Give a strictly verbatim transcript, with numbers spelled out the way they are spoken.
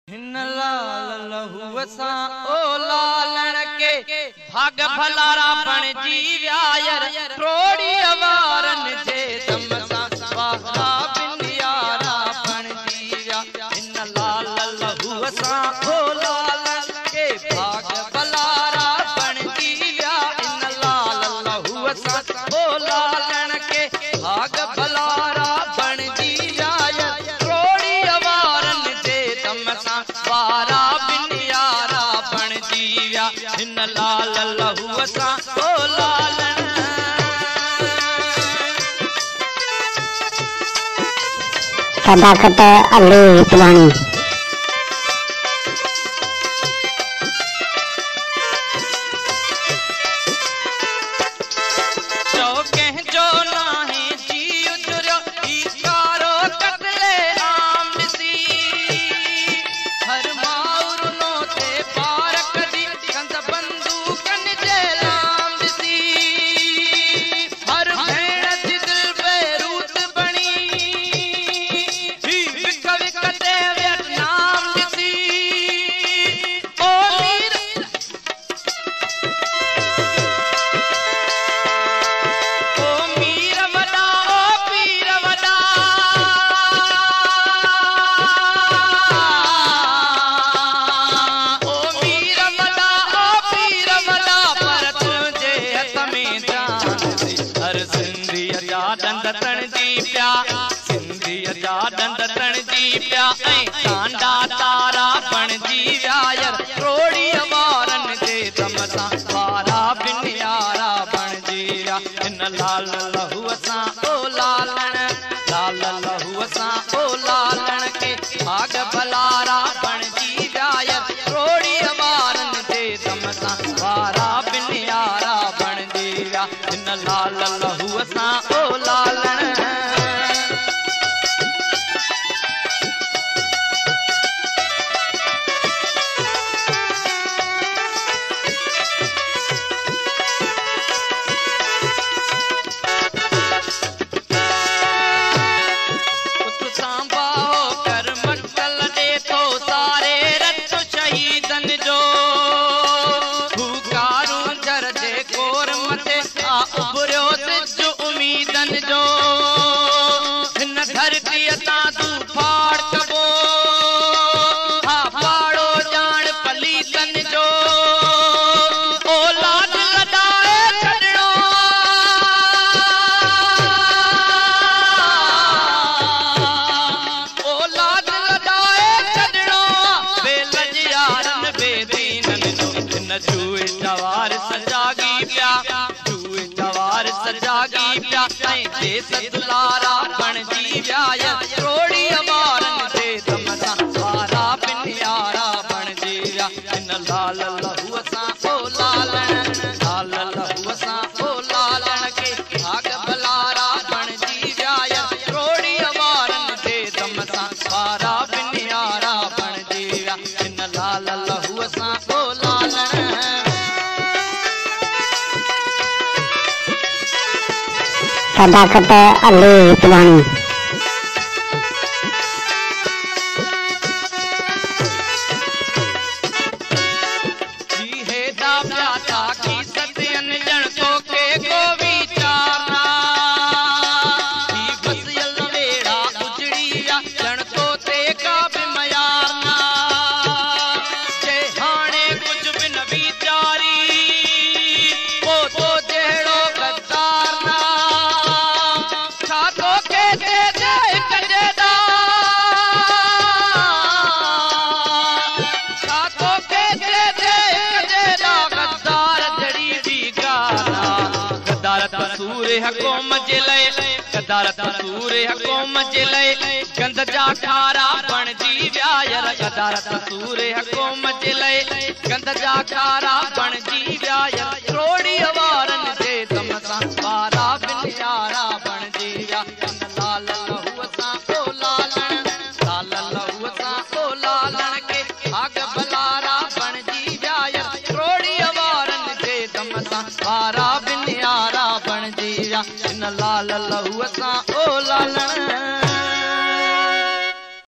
हिन लाल लहू सां ओ लालण के भाग भलारा बण जीव्यायर ट्रोड़ी वारन जे दम सां वारा बिंदियारा बण जीव्या। हिन लाल लहू सां ओ लालण के भाग भलारा बण जीव्या। हिन लाल लहू सां ओ लालण के भाग भलारा बण जीव्यायर ट्रोड़ी वारन जे दम सां वारा बिंदियारा बण जीव्या। हिन लाल लहू सां ओ लालण सदाकत अली हितवाणी। कांडा तारा बण जीव्यायर ट्रोड़ी वारन जे दम सां वारा बिंदियारा बण जीव्या। हिन लाल लहू सां ओ लालण लाल लहू सां ओ लालण के भाग भलारा बण जीव्यायर ट्रोड़ी वारन जे दम सां वारा बिंदियारा बण जीव्या। हिन लाल लहू सां ओ लालण दुलारा बण जीव्यायर ट्रोड़ी वारन जे दम सां वारा बिंदियारा बण जीव्या। हिन लाल लहू सां ओ लालण लाल लहू सां ओ लालण के भाग भलारा बण जीव्यायर ट्रोड़ी वारन जे दम सां वारा बिंदियारा बण जीव्या। हिन लाल लहू सां ओ लालण सदाकत अली हितवाणी। कौम जे लय गदारत सूरे कौम जे लय गंद जा खारा बण जीव्यायर गदारत सूरे कौम जे लय गंद जा खारा बण जीव्यायर।